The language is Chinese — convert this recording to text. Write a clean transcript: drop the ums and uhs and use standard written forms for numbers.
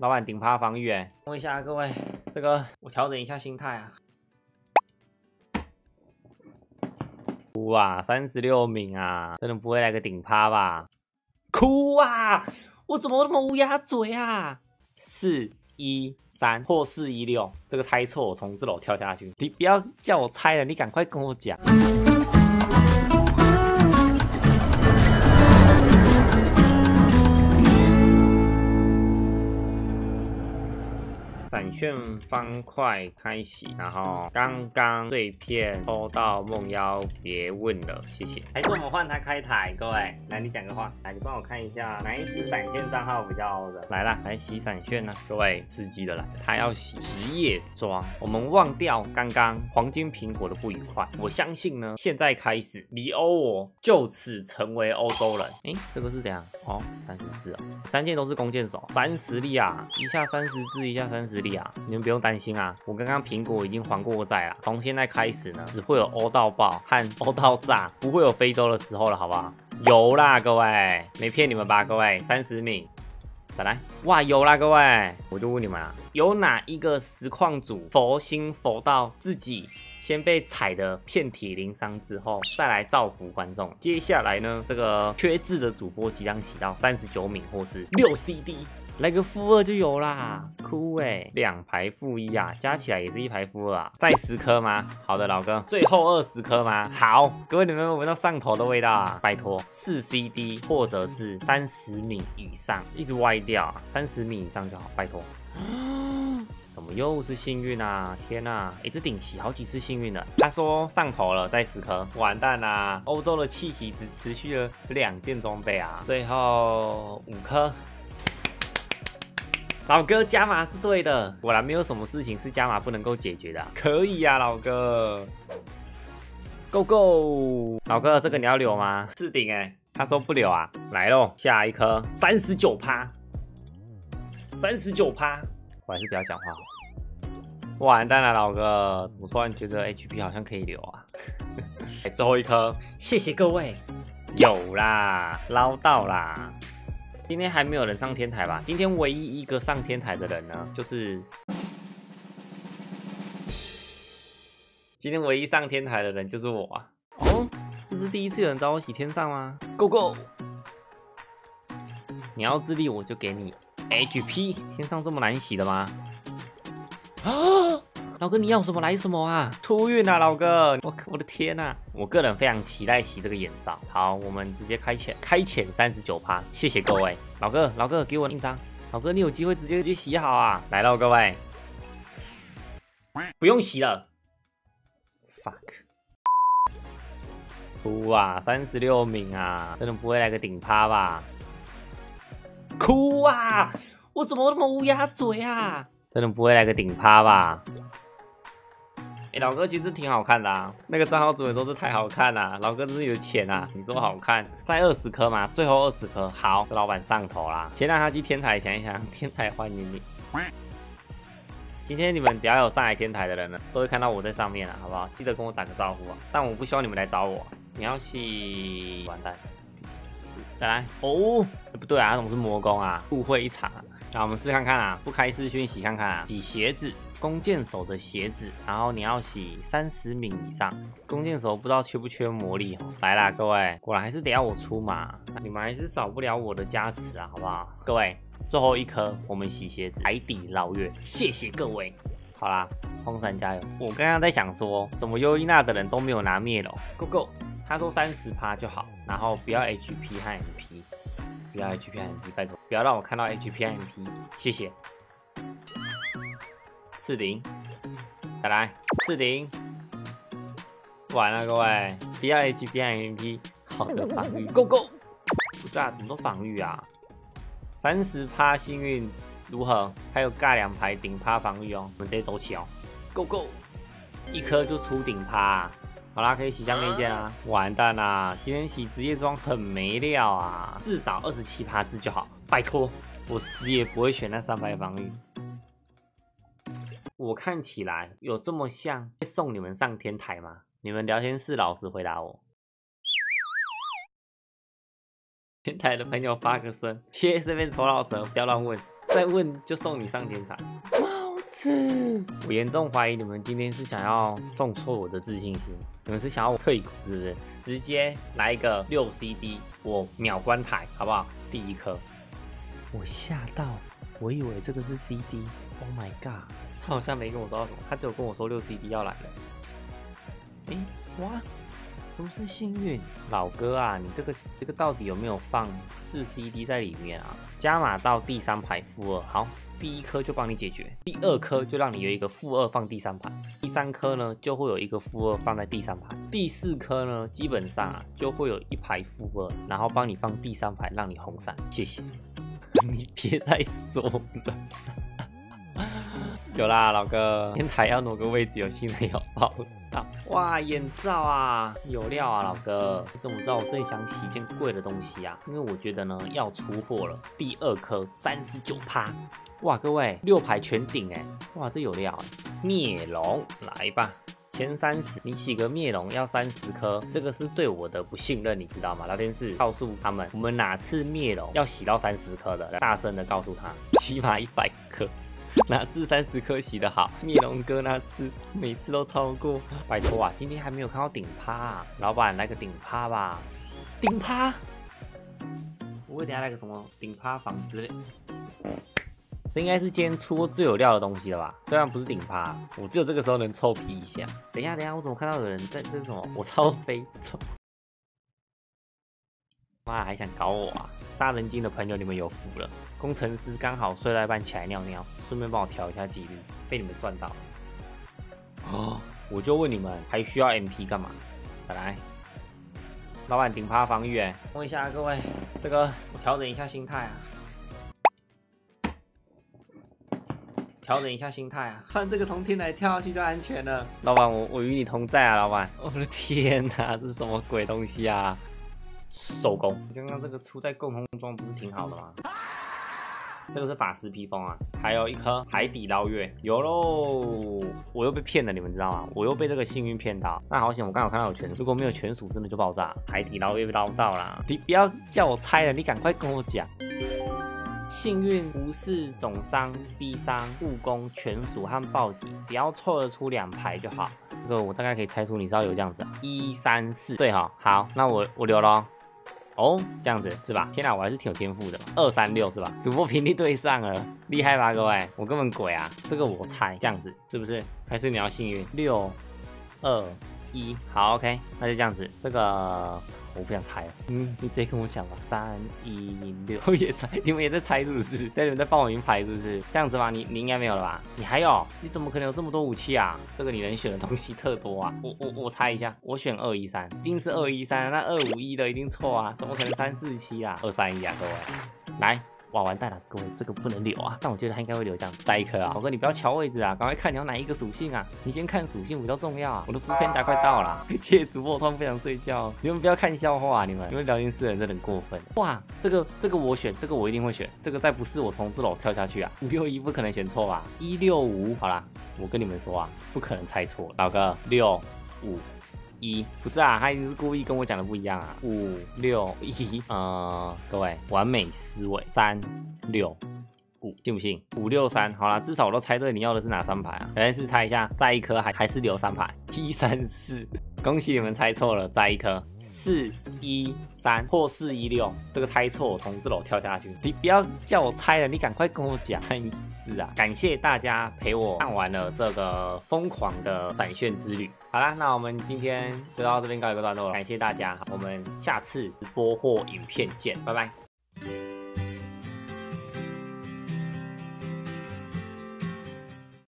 老板顶趴防御问一下各位，这个我调整一下心态啊。哭啊，36名啊，真的不会来个顶趴吧？哭啊！我怎么那么乌鸦嘴啊？413或416，这个猜错，我从这楼跳下去。你不要叫我猜了，你赶快跟我讲。闪炫方块开启，然后刚刚碎片抽到梦妖，别问了，谢谢。还是我们换他开台，各位，来你讲个话，来你帮我看一下哪一只闪炫账号比较好的，来啦，来洗闪炫呢，各位刺激的来，他要洗职业装，我们忘掉刚刚黄金苹果的不愉快，我相信呢，现在开始离欧我就此成为欧洲人。这个是怎样？哦，30只哦，3件都是弓箭手，30粒啊，一下30只，一下30粒啊，你们不用担心啊，我刚刚苹果已经还过债了，从现在开始呢，只会有欧到爆和欧到炸，不会有非洲的时候了，好不好？有啦，各位，没骗你们吧，各位，30名。再来，哇，有啦，各位，我就问你们啊，有哪一个实况组佛心佛到自己先被踩的遍体鳞伤之后，再来造福观众？接下来呢，这个缺字的主播即将洗到39名或是6 CD， 来个-2就有啦，酷2排-1啊，加起来也是1排-2啊，再10颗吗？好的，老哥，最后20颗吗？好，各位你们有没有闻到上头的味道啊？拜托，4 CD 或者是30米以上，一直歪掉啊，30米以上就好，拜托。怎么又是幸运啊？天啊，这顶洗好几次幸运了。他说上头了，再10颗，完蛋啦！欧洲的气息只持续了2件装备啊，最后5颗。老哥加码是对的，果然没有什么事情是加码不能够解决的啊。可以啊，老哥 ，Go Go！ 老哥，这个你要留吗？置顶他说不留啊，来咯，下一颗39%，39%，我还是不要讲话好。完蛋了，老哥，怎么突然觉得 HP 好像可以留啊？最后一颗，谢谢各位，有啦，捞到啦。今天还没有人上天台吧？今天唯一一个上天台的人呢，就是今天唯一上天台的人就是我啊！哦，这是第一次有人找我洗天上吗 ？Go Go！ 你要自立我就给你 HP， 天上这么难洗的吗？啊！老哥，你要什么来什么啊！出运啊，老哥！我的天啊！我个人非常期待洗这个眼罩。好，我们直接开潜39%，谢谢各位。老哥，给我印章。老哥，你有机会直接洗好啊！来了，各位，不用洗了。Fuck！ 哭啊，36名啊，真的不会来个顶趴吧？哭啊！我怎么那么乌鸦嘴啊？真的不会来个顶趴吧？老哥其实挺好看的啊，那个账号主人说这太好看了，老哥这是有钱啊，你说好看？再20颗吗？最后20颗，好，这老板上头啦，先让他去天台想一想，天台欢迎你。今天你们只要有上来天台的人呢，都会看到我在上面啊，好不好？记得跟我打个招呼啊，但我不希望你们来找我，你要洗，完蛋，再来哦，不对啊，怎么是魔宫啊？误会一场啊。那我们试看看啊，不开视讯洗看看啊，洗鞋子。弓箭手的鞋子，然后你要洗30米以上。弓箭手不知道缺不缺魔力哦。来啦，各位，果然还是得要我出马，你们还是少不了我的加持啊，好不好？各位，最后一颗我们洗鞋子，海底捞月，谢谢各位。好啦，荒山加油！我刚刚在想说，怎么优伊娜的人都没有拿灭龙 ？Go Go！ 他说30%就好，然后不要 HP 和 MP， 不要 HP 和 MP， 拜托，不要让我看到 HP 和 MP， 谢谢。40，再来40，完了各位，不要 HP 和 MP， 好的防御 ，Go Go！ 不是啊，怎么都防御啊？30%幸运如何？还有尬2排顶趴防御哦，我们直接走起哦 ，Go Go！ 一颗就出顶趴啊！好啦，可以洗下面一件啊！完蛋啦，今天洗职业装很没料啊，至少27%字就好，拜托，我死也不会选那300防御。我看起来有这么像会送你们上天台吗？你们聊天室老实回答我。天台的朋友发个声，贴这边丑老蛇，不要乱问。 再问就送你上天台。帽子，我严重怀疑你们今天是想要重挫我的自信心，你们是想要我退股是不是？直接来一个6 CD， 我秒关台好不好？第一颗，我吓到，我以为这个是 CD。Oh my god， 他好像没跟我说到什么，他只有跟我说6 CD 要来了。哎，哇！怎么是幸运？老哥啊，你这个到底有没有放4 CD 在里面啊？加码到第3排负2，好，第1颗就帮你解决，第2颗就让你有一个负2放第3排，第3颗呢就会有一个负2放在第3排，第4颗呢基本上啊就会有1排负2，然后帮你放第3排让你红闪，谢谢。你别再说了。有啦，老哥，天台要挪个位置，有新人要报道。哇，眼罩啊，有料啊，老哥。你怎么知道我正想洗一件贵的东西啊？因为我觉得呢要出货了，第2颗39%。哇，各位6排全顶哎，哇，这有料哎。灭龙来吧，前30，你洗个灭龙要30颗，这个是对我的不信任，你知道吗？聊天室告诉他们，我们哪次灭龙要洗到30颗的，大声的告诉他，起码100颗。哪次30颗洗的好？灭龙哥那次每次都超过，拜托啊！今天还没有看到顶趴啊，老板来个顶趴吧！顶趴，我会等下来个什么顶趴房之类。这应该是今天出过最有料的东西了吧？虽然不是顶趴，我只有这个时候能臭屁一下。等一下，我怎么看到有人在这是什么？我超飞走。妈还想搞我啊！杀人鲸的朋友，你们有福了。工程师刚好睡到一半起来尿尿，顺便帮我调一下几率，被你们赚到了。哦，我就问你们，还需要 MP 干嘛？再来，老板顶趴防御哎，问一下各位，这个我调整一下心态啊，调整一下心态啊，穿这个从天台跳下去就安全了。老板，我与你同在啊，老板。我的天哪，这是什么鬼东西啊？收工！刚刚这个出在共同装不是挺好的吗？这个是法师披风啊，还有一颗海底捞月，有喽！我又被骗了，你们知道吗？我又被这个幸运骗到。那好险，我刚好看到有全属，如果没有全属，真的就爆炸。海底捞月被捞到啦！你不要叫我猜了，你赶快跟我讲。幸运、无视、总伤、逼伤、护攻、全属和暴击，只要凑得出2排就好。这个我大概可以猜出你是要有这样子，1、3、4，对哈，好，那我留咯。哦，这样子是吧？天哪，我还是挺有天赋的。2、3、6是吧？主播频率对上了，厉害吧各位？我根本鬼啊！这个我猜这样子是不是？还是你要幸运？6、2、1，好 ，OK， 那就这样子。这个我不想猜了，你直接跟我讲吧。3、1、6，我也猜，你们也在猜是不是？你们在报我名牌是不是？这样子吗？你应该没有了吧？你还有？你怎么可能有这么多武器啊？这个你能选的东西特多啊！我猜一下，我选2、1、3，一定是2、1、3，那2、5、1的一定错啊！怎么可能3、4、7啊？2、3、1啊，各位，来。哇，完蛋了，各位，这个不能留啊！但我觉得他应该会留这样，再一颗啊！我哥，你不要瞧位置啊，赶快看你要哪一个属性啊！你先看属性比较重要啊！我的副片打快到了，谢谢主播，我突然不想睡觉，你们不要看笑话啊！你们聊天室的人真的很过分。哇，这个我选，这个我一定会选，这个再不是我从这楼跳下去啊！5、6、1不可能选错吧？1、6、5，好啦，我跟你们说啊，不可能猜错，老哥，6、5。1不是啊，他一定是故意跟我讲的不一样啊。5、6、1，各位完美思维，3、6、5，信不信？5、6、3，好啦，至少我都猜对你要的是哪3排啊？原来是猜一下，再一颗还是留3排，1、3、4，恭喜你们猜错了，再一颗4、1、3或4、1、6，这个猜错，我从这楼跳下去。你不要叫我猜了，你赶快跟我讲是啊！感谢大家陪我看完了这个疯狂的闪炫之旅。好啦，那我们今天就到这边告一个段落了，感谢大家，我们下次直播或影片见，拜拜。